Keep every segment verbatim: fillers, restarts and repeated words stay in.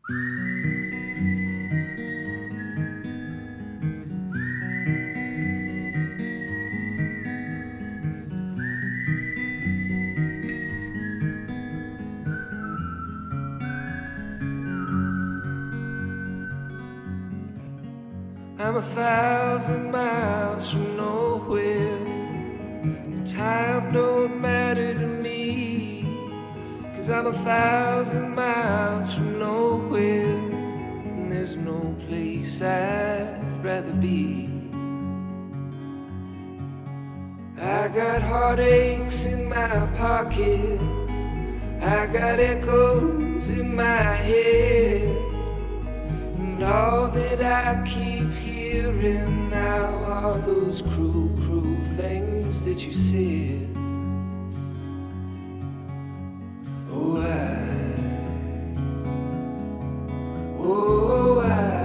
I'm a thousand miles from nowhere, and time don't matter to me, 'cause I'm a thousand miles from nowhere, and there's no place I'd rather be. I got heartaches in my pocket, I got echoes in my head, and all that I keep hearing now are those cruel, cruel things that you said. Oh, I, oh, I,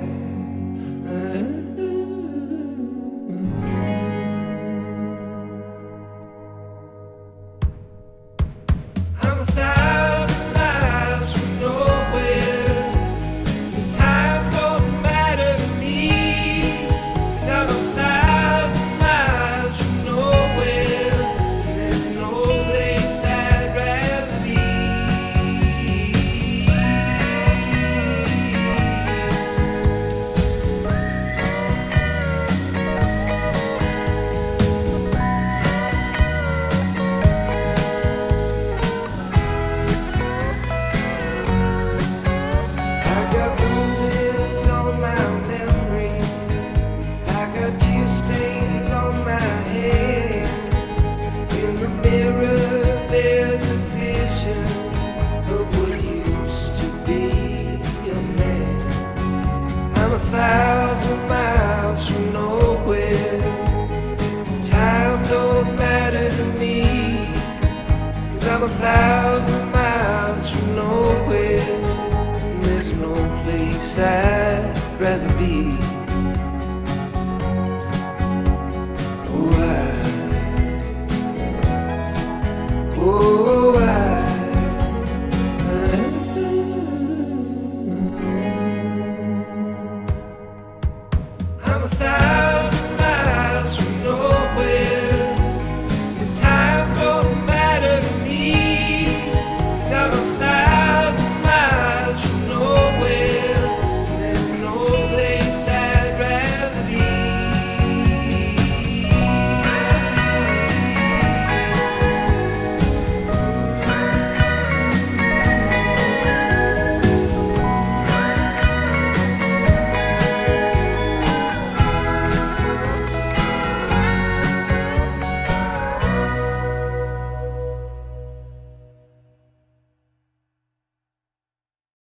I'm a thousand miles from nowhere, and time don't matter to me, 'cause I'm a thousand miles from nowhere, and there's no place I'd rather be. I got bruises on my memory, I got tear stains on my hands. In the mirror there's a vision of what used to be a man. I'm a thousand miles from nowhere, time don't matter to me, 'cause I'm a thousand miles from nowhere, and there's no place I'd rather be.